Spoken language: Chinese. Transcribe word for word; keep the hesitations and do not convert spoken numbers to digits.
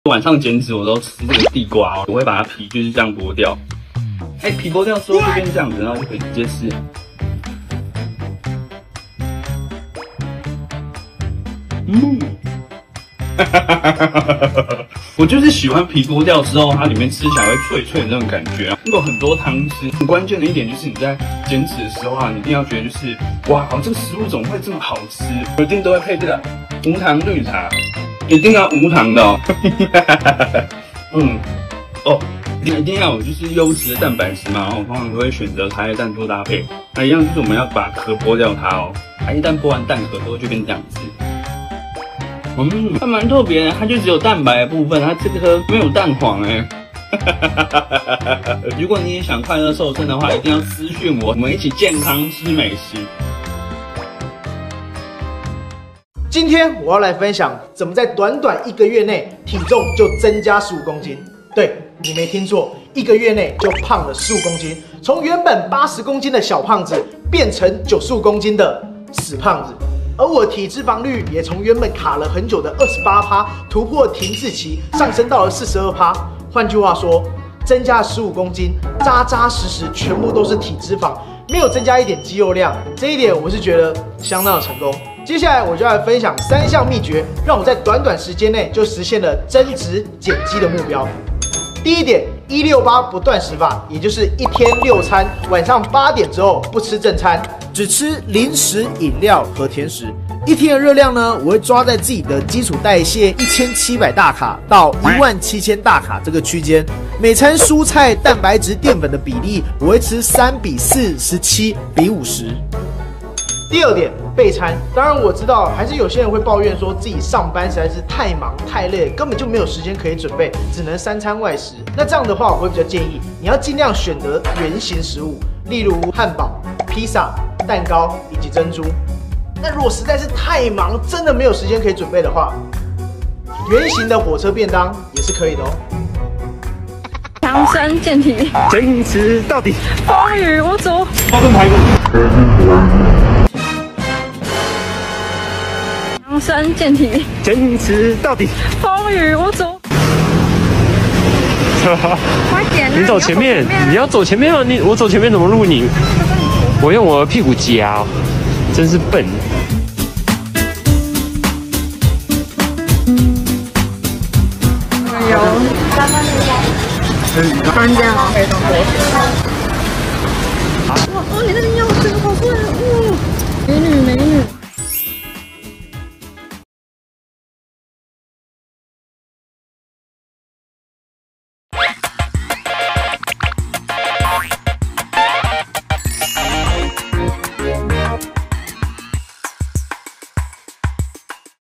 晚上减脂我都吃这个地瓜哦，我会把它皮就是这样剥掉。哎、欸，皮剥掉之后就变这样子，然后就可以直接吃。嗯，我就是喜欢皮剥掉之后，它里面吃起来会脆脆的那种感觉啊。有很多汤汁，很关键的一点就是你在减脂的时候啊，你一定要觉得就是哇，这个食物怎么会这么好吃？我一定都会配这个无糖绿茶。 一定要无糖的哦，嗯，哦，一定要有就是优质的蛋白质嘛，然后我通常都会选择茶叶蛋做搭配。那一样就是我们要把壳剥掉它哦，茶叶蛋剥完蛋壳之后就变这样子。嗯，它蛮特别的，它就只有蛋白的部分，它这颗没有蛋黄哎。如果你也想快乐瘦身的话，一定要私讯我，我们一起健康吃美食。 今天我要来分享怎么在短短一个月内体重就增加十五公斤。对，你没听错，一个月内就胖了十五公斤，从原本八十公斤的小胖子变成九十五公斤的死胖子。而我体脂肪率也从原本卡了很久的 百分之二十八 突破停滞期，上升到了 百分之四十二。换句话说，增加十五公斤，扎扎实实全部都是体脂肪，没有增加一点肌肉量。这一点我是觉得相当的成功。 接下来我就来分享三项秘诀，让我在短短时间内就实现了增脂减肌的目标。第一点，一六八不断食法，也就是一天六餐，晚上八点之后不吃正餐，只吃零食、饮料和甜食。一天的热量呢，我会抓在自己的基础代谢一千七百大卡到一万七千大卡这个区间。每餐蔬菜、蛋白质、淀粉的比例，我会吃三比四十七比五十。 第二点，备餐。当然我知道，还是有些人会抱怨说自己上班实在是太忙太累，根本就没有时间可以准备，只能三餐外食。那这样的话，我会比较建议你要尽量选择原型食物，例如汉堡、披萨、蛋糕以及珍珠。那如果实在是太忙，真的没有时间可以准备的话，圆形的火车便当也是可以的哦。 强身健体， 坚持到底， 风雨无阻。 花生排骨， 强身健体， 坚持到底， 风雨无阻。快点、啊！ 你走前面，你要走前面吗？你我走前面怎么录你？我用我的屁股夹、哦，真是笨。 有。穿这样可以当多。哇哦，你那个尿真的好贵哦！